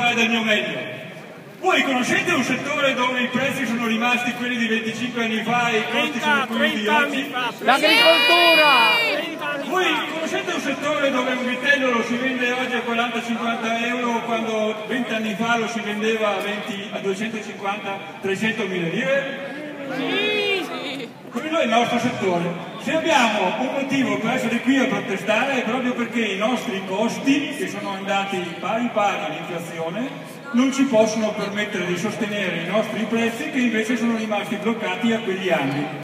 fare del mio meglio. Voi conoscete un settore dove i prezzi sono rimasti quelli di 25 anni fa e i costi sono quelli di oggi? L'agricoltura! Voi conoscete un settore dove un vitello lo si vende oggi a 40-50 euro quando 20 anni fa lo si vendeva a 250-300 mila lire? Sì! Quello è il nostro settore. Se abbiamo un motivo per essere qui a protestare è proprio perché i nostri costi, che sono andati pari all'inflazione, non ci possono permettere di sostenere i nostri prezzi che invece sono rimasti bloccati a quegli anni.